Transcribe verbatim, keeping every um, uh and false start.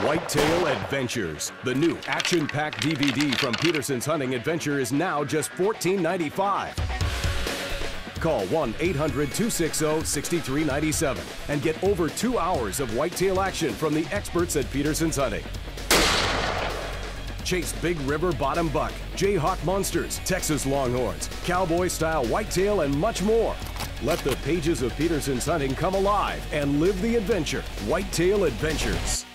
Whitetail Adventures. The new action-packed D V D from Peterson's Hunting Adventure is now just fourteen ninety-five. Call one eight hundred, two six zero, six three nine seven and get over two hours of whitetail action from the experts at Peterson's Hunting. Chase big river bottom buck, Jayhawk monsters, Texas longhorns, cowboy-style whitetail, and much more. Let the pages of Peterson's Hunting come alive and live the adventure. Whitetail Adventures.